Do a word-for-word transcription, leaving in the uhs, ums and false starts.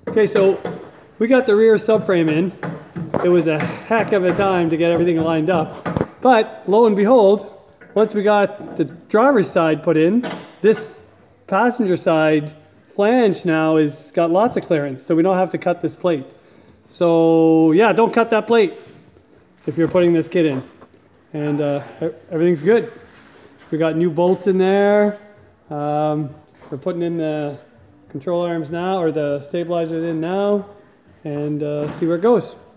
Okay, so we got the rear subframe in. It was a heck of a time to get everything lined up. But lo and behold, once we got the driver's side put in, this passenger side flange now is got lots of clearance, so we don't have to cut this plate. So yeah, don't cut that plate if you're putting this kit in. And uh, everything's good. We got new bolts in there. Um, we're putting in the control arms now, or the stabilizers in now, and uh, see where it goes.